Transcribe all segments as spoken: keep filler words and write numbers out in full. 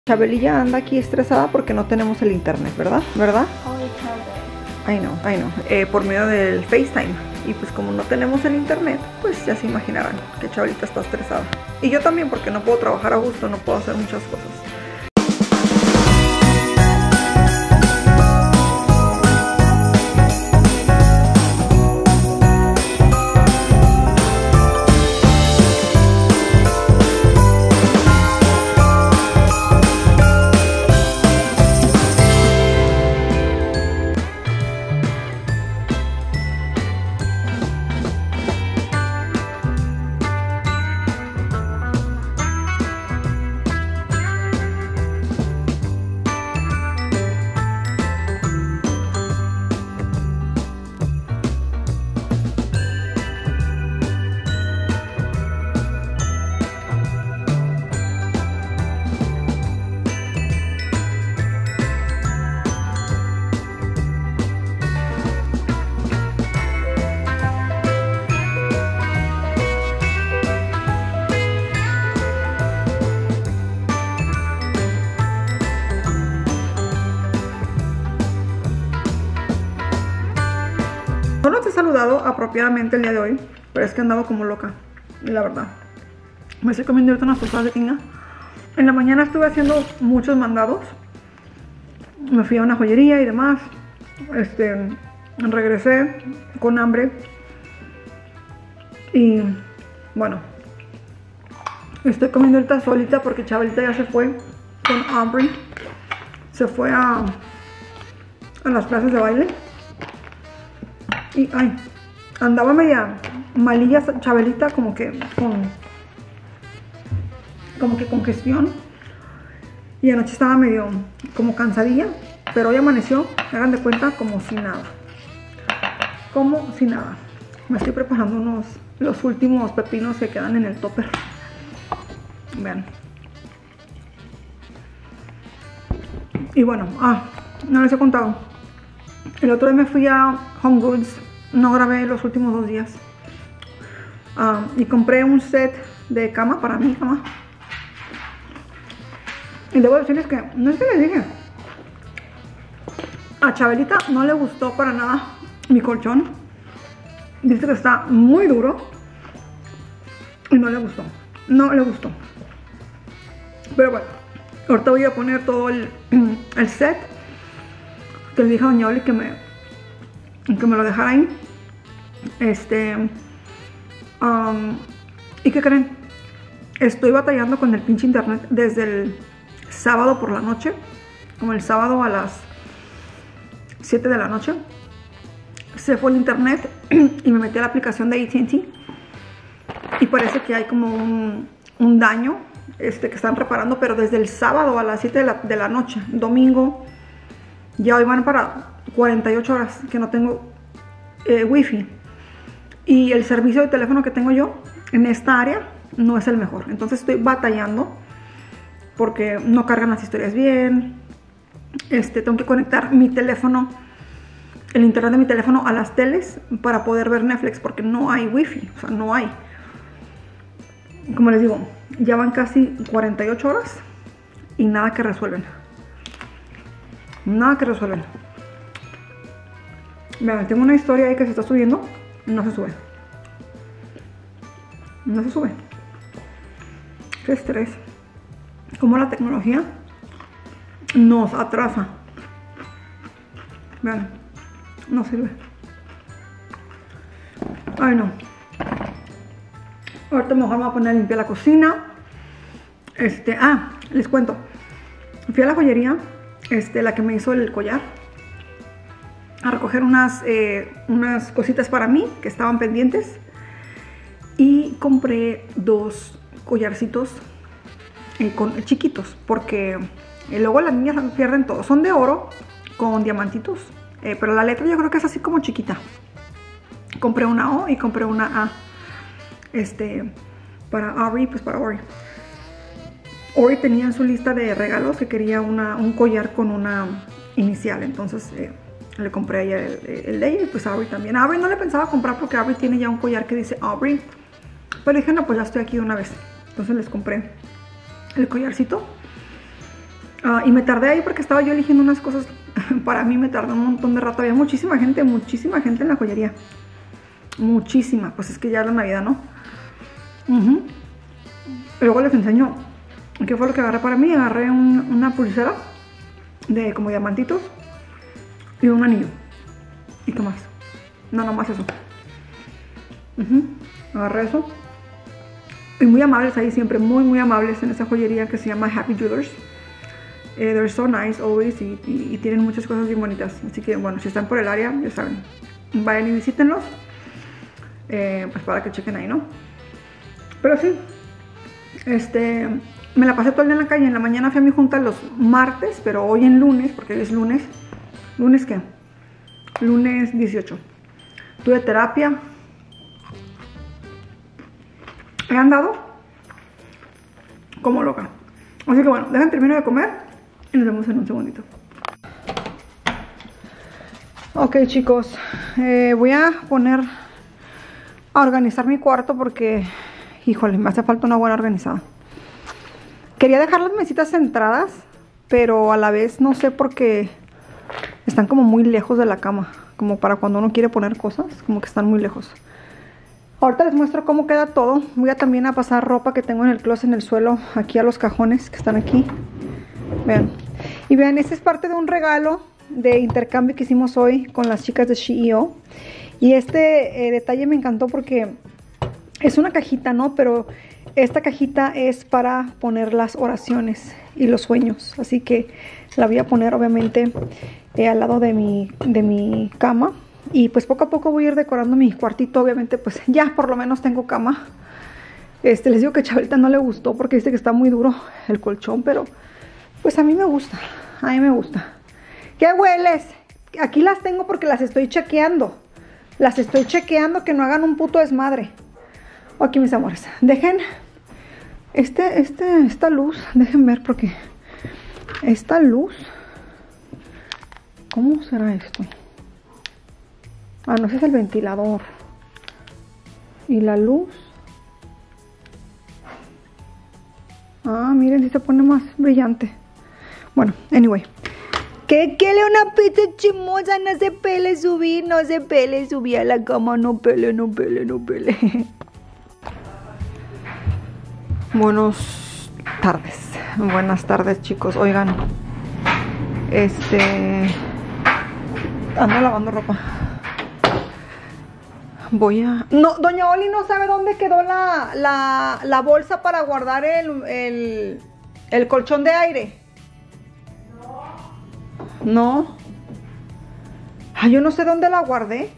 Chabelilla anda aquí estresada porque no tenemos el internet, ¿verdad? ¿Verdad? Ay no, ay no, eh, por medio del FaceTime. Y pues como no tenemos el internet, pues ya se imaginarán que Chabelita está estresada. Y yo también, porque no puedo trabajar a gusto, no puedo hacer muchas cosas. No los he saludado apropiadamente el día de hoy, pero es que he andado como loca, la verdad. Me estoy comiendo ahorita unas tostadas de tinga. En la mañana estuve haciendo muchos mandados. Me fui a una joyería y demás. Este, regresé con hambre. Y bueno, estoy comiendo ahorita solita porque Chabelita ya se fue con Aubrey. Se fue a, a las clases de baile. Y ay, andaba media malilla Chabelita, como que con como que congestión. Y anoche estaba medio como cansadilla, pero hoy amaneció, hagan de cuenta, como si nada. Como si nada. Me estoy preparando unos los últimos pepinos que quedan en el topper. Vean. Y bueno, ah, no les he contado. El otro día me fui a Home Goods, no grabé los últimos dos días. Um, y compré un set de cama para mi cama. Y debo decirles que, no es que les dije, a Chabelita no le gustó para nada mi colchón. Dice que está muy duro y no le gustó, no le gustó. Pero bueno, ahorita voy a poner todo el, el set. Que le dije a doña Oli que me, que me lo dejara ahí. Este um, ¿y qué creen? Estoy batallando con el pinche internet desde el sábado por la noche. Como el sábado a las siete de la noche se fue el internet y me metí a la aplicación de A T and T. Y parece que hay como un, un daño este, que están reparando. Pero desde el sábado a las siete de la, de la noche, domingo, ya hoy van para cuarenta y ocho horas que no tengo eh, wifi. Y el servicio de teléfono que tengo yo en esta área no es el mejor. Entonces estoy batallando porque no cargan las historias bien. Este, tengo que conectar mi teléfono, el internet de mi teléfono, a las teles para poder ver Netflix, porque no hay wifi. O sea, no hay. Como les digo, ya van casi cuarenta y ocho horas y nada que resuelven. Nada que resuelven. Vean, tengo una historia ahí que se está subiendo. No se sube. No se sube. Qué estrés. Como la tecnología nos atrasa. Vean, no sirve. Ay, no. Ahorita mejor me voy a poner a limpiar la cocina. Este, ah, les cuento. Fui a la joyería. Este, la que me hizo el collar, a recoger unas, eh, unas cositas para mí que estaban pendientes. Y compré dos collarcitos eh, con, chiquitos, porque eh, luego las niñas pierden todo. Son de oro con diamantitos, eh, pero la letra yo creo que es así como chiquita. Compré una O y compré una A. Este, para Aubrey, pues para Ori. Ori tenía en su lista de regalos que quería una, un collar con una inicial. Entonces eh, le compré a ella el, el de ella y pues a Aubrey también. A Aubrey no le pensaba comprar porque Aubrey tiene ya un collar que dice Aubrey. Pero dije, no, pues ya estoy aquí de una vez. Entonces les compré el collarcito. Uh, y me tardé ahí porque estaba yo eligiendo unas cosas. Para mí me tardó un montón de rato. Había muchísima gente, muchísima gente en la joyería. Muchísima. Pues es que ya es la Navidad, ¿no? Uh-huh. Luego les enseño qué fue lo que agarré para mí. Agarré un, una pulsera de como diamantitos y un anillo. ¿Y qué más? No, nomás eso. Uh-huh. Agarré eso. Y muy amables ahí siempre, muy muy amables en esa joyería que se llama Happy Jewelers. Eh, they're so nice always y, y, y tienen muchas cosas bien bonitas. Así que bueno, si están por el área, ya saben, vayan y visítenlos. Eh, pues para que chequen ahí, ¿no? Pero sí, este, me la pasé todo el día en la calle. En la mañana fui a mi junta los martes, pero hoy en lunes, porque hoy es lunes. ¿Lunes qué? Lunes dieciocho. Tuve terapia. He andado como loca. Así que bueno, dejen terminar de comer y nos vemos en un segundito. Ok, chicos, eh, voy a poner a organizar mi cuarto porque, híjole, me hace falta una buena organizada. Quería dejar las mesitas centradas, pero a la vez no sé por qué están como muy lejos de la cama. Como para cuando uno quiere poner cosas, como que están muy lejos. Ahorita les muestro cómo queda todo. Voy a también a pasar ropa que tengo en el closet en el suelo, aquí a los cajones que están aquí. Vean. Y vean, este es parte de un regalo de intercambio que hicimos hoy con las chicas de She E O. Y este eh, detalle me encantó porque es una cajita, ¿no? Pero esta cajita es para poner las oraciones y los sueños. Así que la voy a poner obviamente eh, al lado de mi, de mi cama. Y pues poco a poco voy a ir decorando mi cuartito. Obviamente pues ya por lo menos tengo cama. Este, les digo que a Chabelita no le gustó porque dice que está muy duro el colchón. Pero pues a mí me gusta. A mí me gusta. ¿Qué hueles? Aquí las tengo porque las estoy chequeando. Las estoy chequeando que no hagan un puto desmadre. Aquí mis amores. Dejen este, este, esta luz. Dejen ver porque esta luz. ¿Cómo será esto? Ah, no, ese es el ventilador. Y la luz. Ah, miren, si se pone más brillante. Bueno, anyway. ¿Qué quiere una pizza chimosa? No se pele subir, no se pele subir a la cama. No pele, no pele, no pele. Buenas tardes. Buenas tardes, chicos. Oigan. Este... Ando lavando ropa. Voy a... No, doña Oli no sabe dónde quedó la, la, la bolsa para guardar el, el, el colchón de aire. No. No. Ah, yo no sé dónde la guardé.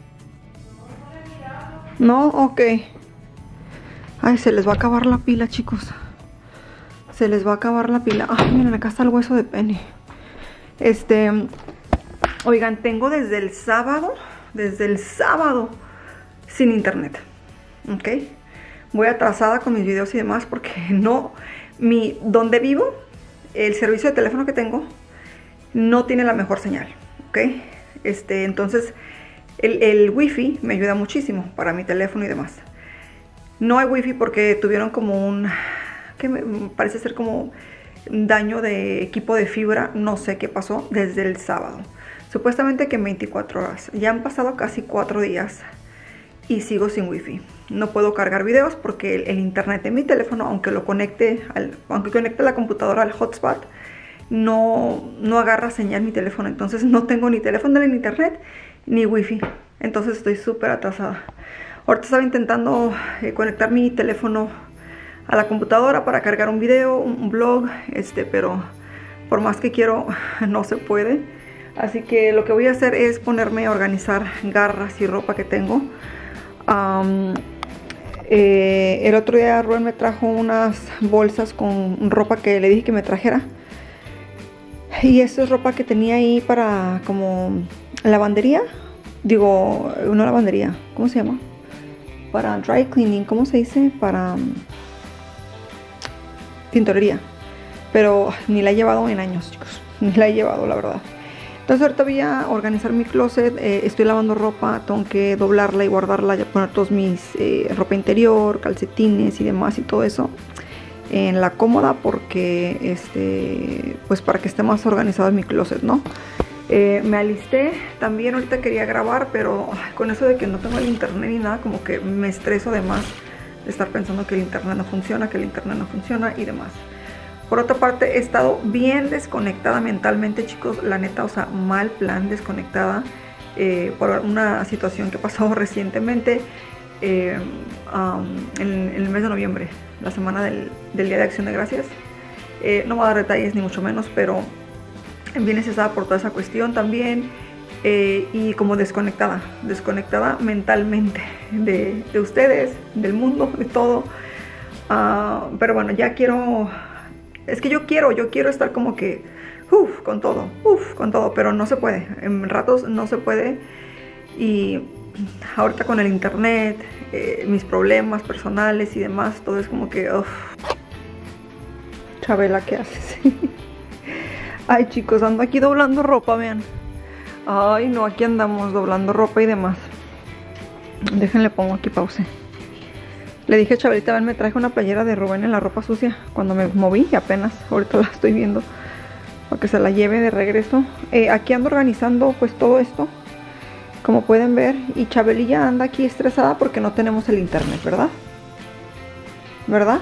No, ok. Ay, se les va a acabar la pila, chicos. Se les va a acabar la pila. Ay, miren, acá está el hueso de Penny. Este... Oigan, tengo desde el sábado, desde el sábado, sin internet, ¿ok? Voy atrasada con mis videos y demás porque no, mi, donde vivo, el servicio de teléfono que tengo no tiene la mejor señal, ¿ok? Este, entonces, el, el wifi me ayuda muchísimo para mi teléfono y demás. No hay wifi porque tuvieron como un, que me parece ser como daño de equipo de fibra, no sé qué pasó desde el sábado. Supuestamente que en veinticuatro horas. Ya han pasado casi cuatro días y sigo sin wifi. No puedo cargar videos porque el, el internet de mi teléfono, aunque lo conecte, al, aunque conecte la computadora al hotspot, no, no agarra señal mi teléfono. Entonces no tengo ni teléfono ni internet ni wifi. Entonces estoy súper atrasada. Ahorita estaba intentando eh, conectar mi teléfono a la computadora para cargar un video, un, un blog, este, pero por más que quiero no se puede. Así que lo que voy a hacer es ponerme a organizar garras y ropa que tengo. Um, eh, el otro día Rubén me trajo unas bolsas con ropa que le dije que me trajera. Y esa es ropa que tenía ahí para como lavandería. Digo, no lavandería, ¿cómo se llama? Para dry cleaning, ¿cómo se dice? Para um, tintorería. Pero ni la he llevado en años, chicos. Ni la he llevado, la verdad. Entonces ahorita voy a organizar mi closet, eh, estoy lavando ropa, tengo que doblarla y guardarla, ya poner todos mis eh, ropa interior, calcetines y demás y todo eso. en la cómoda porque este pues para que esté más organizado en mi closet, ¿no? Eh, me alisté, también ahorita quería grabar, pero ay, con eso de que no tengo el internet ni nada, como que me estreso de más de estar pensando que el internet no funciona, que el internet no funciona y demás. Por otra parte, he estado bien desconectada mentalmente, chicos, la neta, o sea, mal plan, desconectada eh, por una situación que ha pasado recientemente eh, um, en, en el mes de noviembre, la semana del, del Día de Acción de Gracias. Eh, no voy a dar detalles ni mucho menos, pero bien estresada por toda esa cuestión también eh, y como desconectada, desconectada mentalmente de, de ustedes, del mundo, de todo. Uh, pero bueno, ya quiero... Es que yo quiero, yo quiero estar como que, uff, con todo, uff, con todo, pero no se puede, en ratos no se puede. Y ahorita con el internet, eh, mis problemas personales y demás, todo es como que, uff. Chabela, ¿qué haces? Ay, chicos, ando aquí doblando ropa, vean. Ay, no, aquí andamos doblando ropa y demás. Déjenle, pongo aquí pause. Le dije a Chabelita, ven, me traje una playera de Rubén en la ropa sucia cuando me moví y apenas, ahorita la estoy viendo para que se la lleve de regreso. Eh, aquí ando organizando pues todo esto, como pueden ver, y Chabelilla anda aquí estresada porque no tenemos el internet, ¿verdad? ¿Verdad?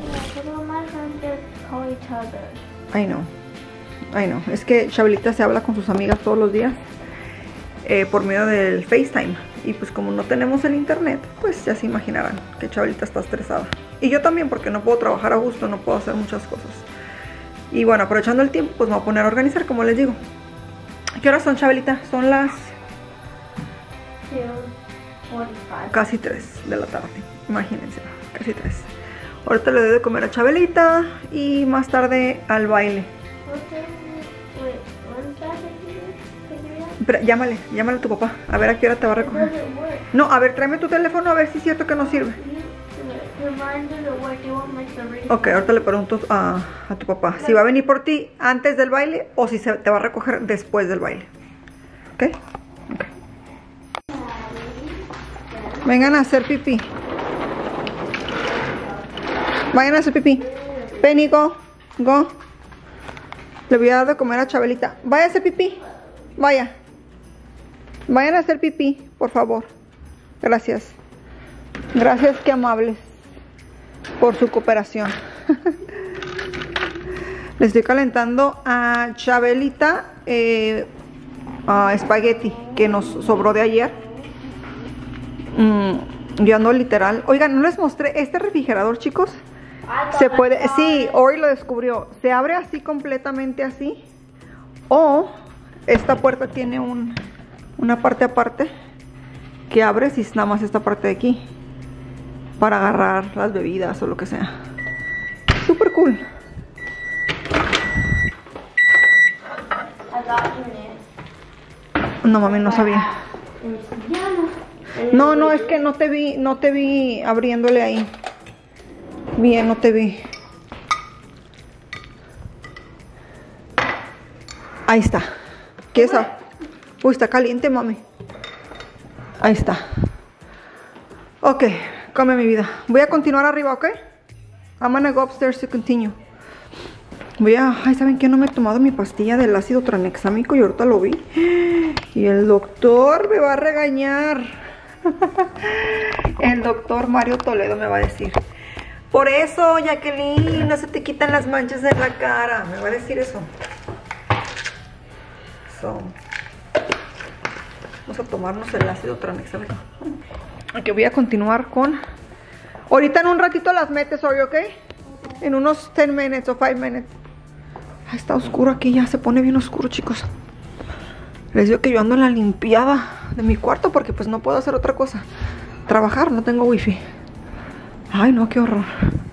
Ay, no. Ay, no. Es que Chabelita se habla con sus amigas todos los días eh, por medio del FaceTime. Y pues como no tenemos el internet, pues ya se imaginarán que Chabelita está estresada. Y yo también, porque no puedo trabajar a gusto, no puedo hacer muchas cosas. Y bueno, aprovechando el tiempo, pues me voy a poner a organizar, como les digo. ¿Qué horas son, Chabelita? Son las... casi tres de la tarde. Imagínense, casi tres. Ahorita le doy de comer a Chabelita y más tarde al baile. Pero llámale, llámale a tu papá, a ver a qué hora te va a recoger. No, a ver, tráeme tu teléfono a ver si es cierto que no sirve. Ok, ahorita le pregunto a, a tu papá si va a venir por ti antes del baile o si se te va a recoger después del baile. ¿Ok? Ok. Vengan a hacer pipí. Vayan a hacer pipí. Penny, go, go. Le voy a dar de comer a Chabelita. Vaya a hacer pipí. Vaya. Vayan a hacer pipí, por favor. Gracias. Gracias, qué amables por su cooperación. Le estoy calentando a Chabelita eh, a espagueti que nos sobró de ayer. Mm, yo ando literal. Oigan, no les mostré este refrigerador, chicos. Se puede, sí, hoy lo descubrió. Se abre así completamente así. O esta puerta tiene un, una parte aparte que abres y nada más esta parte de aquí para agarrar las bebidas o lo que sea. Súper cool. No, mami, no sabía. No, no, es que no te vi, no te vi abriéndole ahí. Bien, no te vi. Ahí está. ¿Qué es eso? Uy, está caliente, mami. Ahí está. Ok, come mi vida. Voy a continuar arriba, ¿ok? I'm gonna go upstairs to continue. Voy a... Ay, ¿saben qué? No me he tomado mi pastilla del ácido tranexámico y ahorita lo vi. Y el doctor me va a regañar. El doctor Mario Toledo me va a decir: por eso, Jacqueline, no se te quitan las manchas de la cara. Me va a decir eso. So, vamos a tomarnos el ácido tranexámico. Ok, voy a continuar con... Ahorita en un ratito las metes, ¿ok? ¿Ok? En unos ten minutes o five minutes. Ay, está oscuro aquí, ya se pone bien oscuro, chicos. Les digo que yo ando en la limpiada de mi cuarto porque pues no puedo hacer otra cosa. Trabajar, no tengo wifi. Ay, no, qué horror.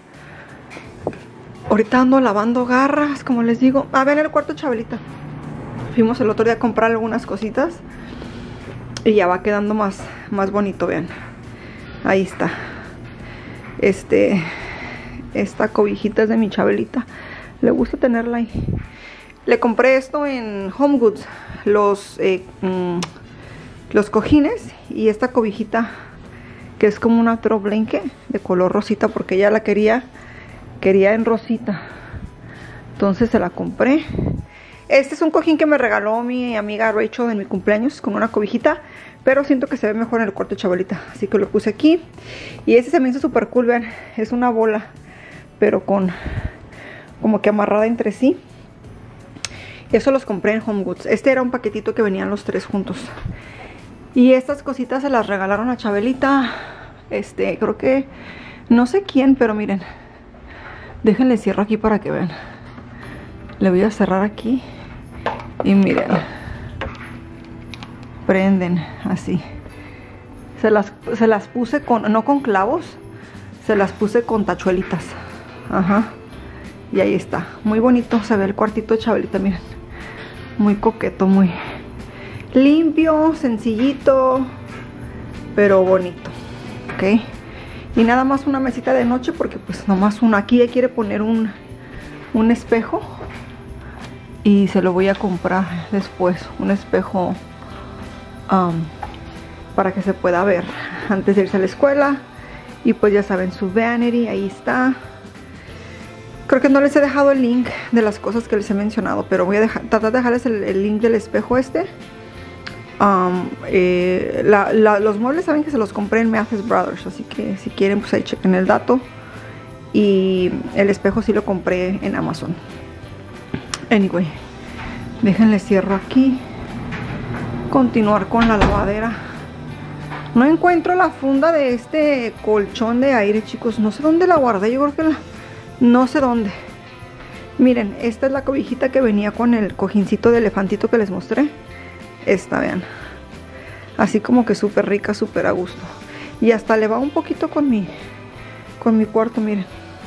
Ahorita ando lavando garras, como les digo. A ver, en el cuarto, Chabelita. Fuimos el otro día a comprar algunas cositas y ya va quedando más, más bonito, vean. Ahí está. Este... Esta cobijita es de mi Chabelita. Le gusta tenerla ahí. Le compré esto en Home Goods. Los, eh, mmm, los cojines y esta cobijita que es como una throw blanket de color rosita porque ella la quería quería en rosita. Entonces se la compré. Este es un cojín que me regaló mi amiga Rachel en mi cumpleaños con una cobijita, pero siento que se ve mejor en el cuarto de Chabelita, así que lo puse aquí. Y este se me hizo súper cool, vean, es una bola, pero con como que amarrada entre sí. Eso los compré en Home Goods. Este era un paquetito que venían los tres juntos. Y estas cositas se las regalaron a Chabelita. Este, creo que no sé quién, pero miren, déjenle cierro aquí para que vean. Le voy a cerrar aquí y miren, prenden así. Se las, se las puse con, no con clavos, se las puse con tachuelitas. Ajá. Y ahí está, muy bonito se ve el cuartito de Chabelita, miren. Muy coqueto, muy limpio, sencillito, pero bonito. Ok. Y nada más una mesita de noche porque pues nomás una. Aquí ella quiere poner un, un espejo. Y se lo voy a comprar después, un espejo um, para que se pueda ver antes de irse a la escuela. Y pues ya saben, su vanity, ahí está. Creo que no les he dejado el link de las cosas que les he mencionado, pero voy a dejar, tratar de dejarles el, el link del espejo este. Um, eh, la, la, los muebles saben que se los compré en Mathis Brothers, así que si quieren pues ahí chequen el dato. Y el espejo sí lo compré en Amazon. Anyway, déjenle cierro aquí. Continuar con la lavadera. No encuentro la funda de este colchón de aire, chicos. No sé dónde la guardé. Yo creo que la... no sé dónde. Miren, esta es la cobijita que venía con el cojincito de elefantito que les mostré. Esta, vean. Así como que súper rica, súper a gusto. Y hasta le va un poquito con mi, con mi cuarto, miren.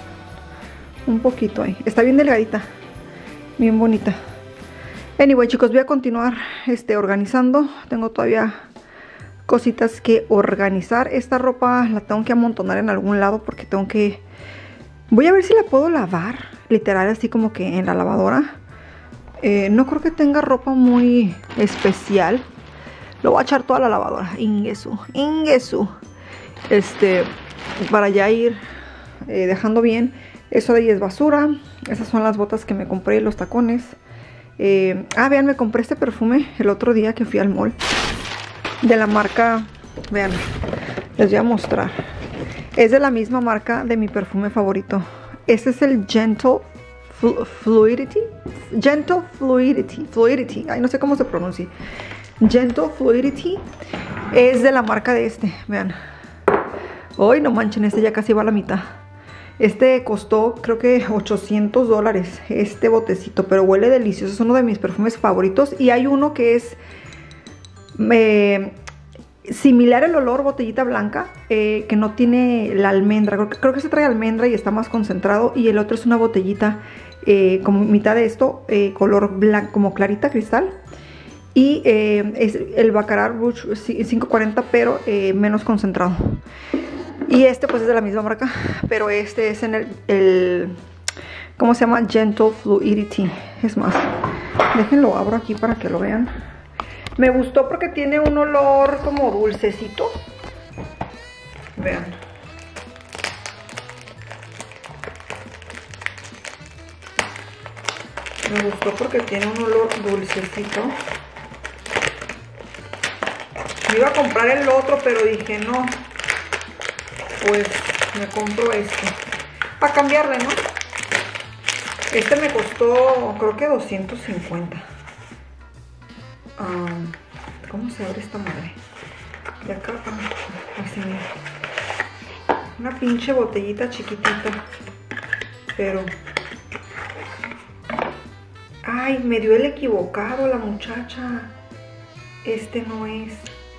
Un poquito ahí. Está bien delgadita. Bien bonita. Anyway, chicos, voy a continuar este, organizando. Tengo todavía cositas que organizar. Esta ropa la tengo que amontonar en algún lado porque tengo que... Voy a ver si la puedo lavar. Literal, así como que en la lavadora. Eh, no creo que tenga ropa muy especial. Lo voy a echar toda a la lavadora. Ingesu, ingesu. Este, para ya ir eh, dejando bien. Eso de ahí es basura. Esas son las botas que me compré, los tacones. Eh, ah, vean, me compré este perfume el otro día que fui al mall. De la marca, vean, les voy a mostrar. Es de la misma marca de mi perfume favorito. Este es el Gentle Flu Fluidity. Gentle Fluidity. Fluidity. Ay, no sé cómo se pronuncia. Gentle Fluidity. Es de la marca de este. Vean. Ay, no manchen, este ya casi va a la mitad. Este costó creo que ochocientos dólares este botecito, pero huele delicioso. Es uno de mis perfumes favoritos. Y hay uno que es eh, similar el olor, botellita blanca, eh, que no tiene la almendra. Creo que, creo que se trae almendra y está más concentrado. Y el otro es una botellita eh, como mitad de esto, eh, color blanco, como clarita, cristal. Y eh, es el Baccarat Rouge quinientos cuarenta, pero eh, menos concentrado. Y este pues es de la misma marca, pero este es en el, el ¿cómo se llama? Gentle Fluidity. Es más, déjenlo abro aquí para que lo vean. Me gustó porque tiene un olor como dulcecito. Vean. Me gustó porque tiene un olor dulcecito. Me iba a comprar el otro, pero dije no. Pues me compro este para cambiarle, ¿no? Este me costó creo que doscientos cincuenta. um, ¿Cómo se abre esta madre? De acá, así, mira. Una pinche botellita chiquitita. Pero ay, me dio el equivocado la muchacha. Este no es.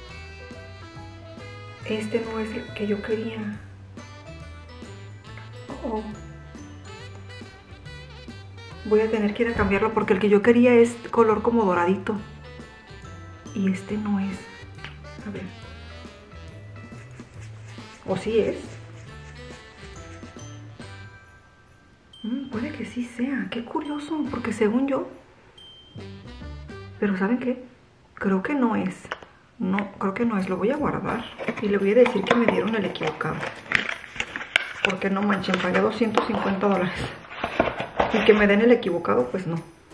Este no es el que yo quería. Oh. Voy a tener que ir a cambiarlo porque el que yo quería es color como doradito. Y este no es. A ver. ¿O sí es? Mm, puede que sí sea. Qué curioso, porque según yo... Pero ¿saben qué? Creo que no es. No, creo que no es. Lo voy a guardar y le voy a decir que me dieron el equivocado. porque no manchen, pagué doscientos cincuenta dólares. Y que me den el equivocado, pues no.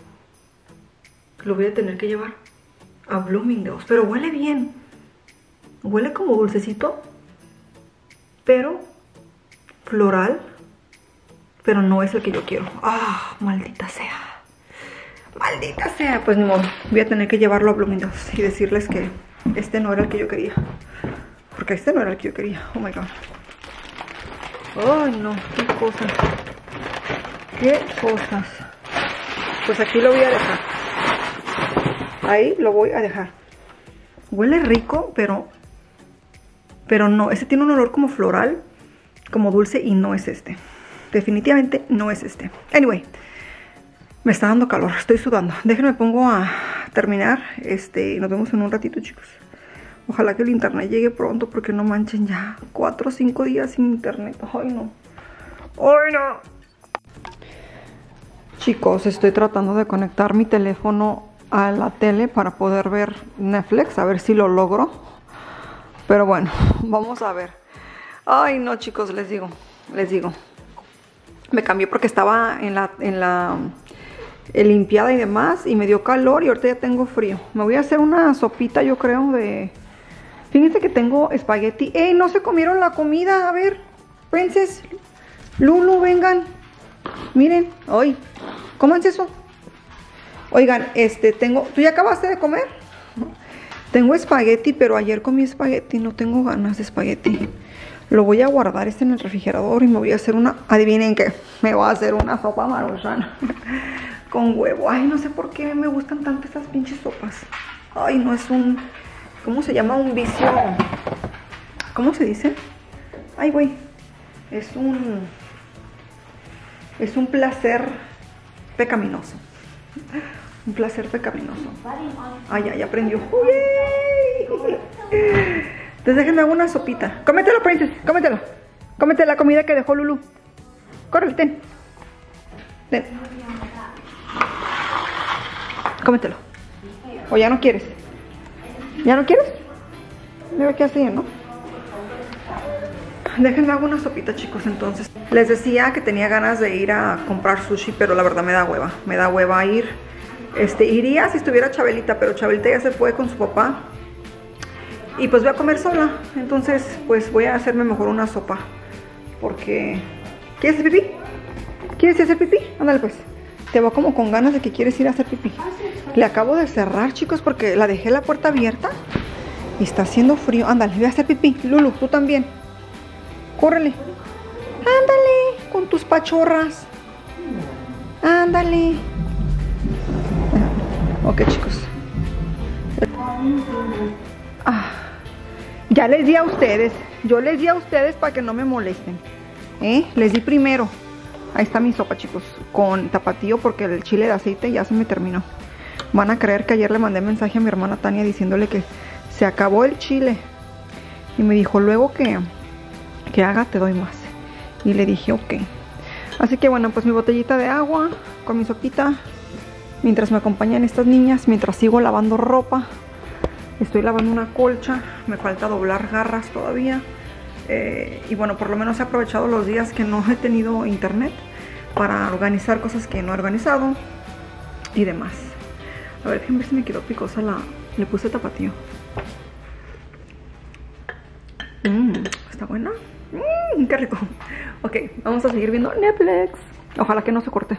Lo voy a tener que llevar a Bloomingdale's. Pero huele bien. Huele como dulcecito, pero floral. Pero no es el que yo quiero. Ah, maldita sea. Maldita sea. Pues ni modo. Voy a tener que llevarlo a Bloomingdale's y decirles que este no era el que yo quería. Porque este no era el que yo quería. Oh my god. Ay, no. Qué cosas. Qué cosas. Pues aquí lo voy a dejar. Ahí lo voy a dejar. Huele rico, pero... Pero no. Este tiene un olor como floral. Como dulce y no es este. Definitivamente no es este. Anyway. Me está dando calor. Estoy sudando. Déjenme pongo a terminar. Este, nos vemos en un ratito, chicos. Ojalá que el internet llegue pronto, porque no manchen ya. Cuatro o cinco días sin internet. Ay, no. Ay, no. Chicos, estoy tratando de conectar mi teléfono a la tele para poder ver Netflix. A ver si lo logro. Pero bueno, vamos a ver. Ay, no, chicos, les digo. Les digo. Me cambié porque estaba en la... En la limpiada y demás, y me dio calor y ahorita ya tengo frío. Me voy a hacer una sopita, yo creo, de... Fíjense que tengo espagueti. ¡Ey! No se comieron la comida. A ver, Princess, Lulu, vengan. Miren, hoy, cómanse eso. Oigan, este, tengo... ¿Tú ya acabaste de comer? Tengo espagueti, pero ayer comí espagueti. No tengo ganas de espagueti. Lo voy a guardar este en el refrigerador y me voy a hacer una... Adivinen qué, me voy a hacer una sopa maruchan con huevo. Ay, no sé por qué me gustan tanto estas pinches sopas. Ay, no, es un... ¿Cómo se llama? Un vicio... ¿Cómo se dice? Ay, güey. Es un... Es un placer pecaminoso. Un placer pecaminoso. Ay, ya, ya aprendió. Uy. Entonces déjenme hago una sopita. Cómetelo, Princess, cómetelo. Cómete la comida que dejó Lulu. Córrele, ten. Ten. Cómetelo. ¿O ya no quieres? ¿Ya no quieres? Debe que así, ¿no? Déjenme hago una sopita, chicos, entonces. Les decía que tenía ganas de ir a comprar sushi, pero la verdad me da hueva. Me da hueva ir. Este, iría si estuviera Chabelita, pero Chabelita ya se fue con su papá. Y pues voy a comer sola. Entonces, pues voy a hacerme mejor una sopa. Porque... ¿Quieres hacer pipí? ¿Quieres hacer pipí? Ándale pues. Te va como con ganas de que quieres ir a hacer pipí. Le acabo de cerrar, chicos, porque la dejé la puerta abierta. Y está haciendo frío. Ándale, voy a hacer pipí. Lulu, tú también. Córrele. Ándale, con tus pachorras. Ándale. Ok, chicos. Ah, ya les di a ustedes. Yo les di a ustedes para que no me molesten. ¿Eh? Les di primero. Ahí está mi sopa, chicos. Con tapatío porque el chile de aceite ya se me terminó. Van a creer que ayer le mandé mensaje a mi hermana Tania diciéndole que se acabó el chile. Y me dijo, luego que, que haga te doy más. Y le dije, ok. Así que bueno, pues mi botellita de agua con mi sopita. Mientras me acompañan estas niñas, mientras sigo lavando ropa. Estoy lavando una colcha. Me falta doblar garras todavía. Eh, y bueno, por lo menos he aprovechado los días que no he tenido internet para organizar cosas que no he organizado y demás. A ver, déjenme ver si me quedó picosa la... Le puse tapatío. Mmm, ¿está buena? Mmm, qué rico. Ok, vamos a seguir viendo Netflix. Ojalá que no se corte.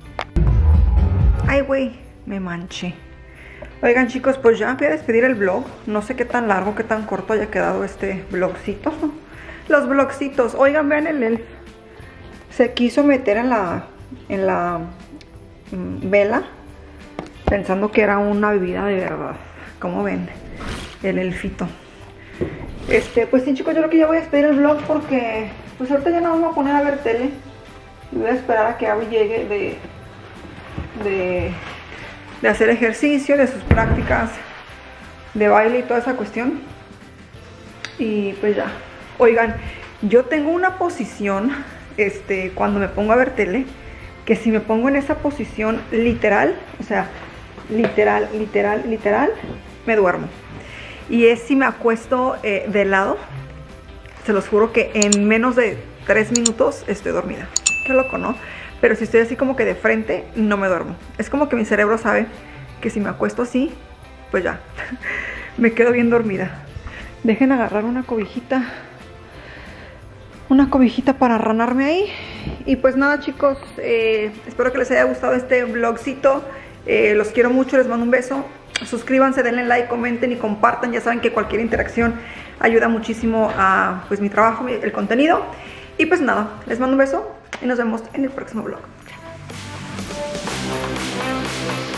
Ay, güey, me manché. Oigan, chicos, pues ya voy a despedir el vlog. No sé qué tan largo, qué tan corto haya quedado este vlogcito. Los vlogcitos. Oigan, vean el elf. Se quiso meter en la, en la mm, vela, pensando que era una bebida de verdad. ¿Cómo ven? El elfito. Este, pues sí, chicos, yo creo que ya voy a despedir el vlog porque pues ahorita ya no vamos a poner a ver tele. Y voy a esperar a que Abby llegue de, de, de hacer ejercicio, de sus prácticas de baile y toda esa cuestión. Y pues ya. Oigan, yo tengo una posición, este, cuando me pongo a ver tele, que si me pongo en esa posición literal, o sea, literal, literal, literal, me duermo. Y es si me acuesto eh, de lado, se los juro que en menos de tres minutos estoy dormida. Qué loco, ¿no? Pero si estoy así como que de frente, no me duermo. Es como que mi cerebro sabe que si me acuesto así, pues ya, me quedo bien dormida. Dejen agarrar una cobijita. Una cobijita para ranarme ahí. Y pues nada, chicos, eh, espero que les haya gustado este vlogcito. Eh, los quiero mucho, les mando un beso. Suscríbanse, denle like, comenten y compartan. Ya saben que cualquier interacción ayuda muchísimo a pues mi trabajo, el contenido. Y pues nada, les mando un beso y nos vemos en el próximo vlog. Chao.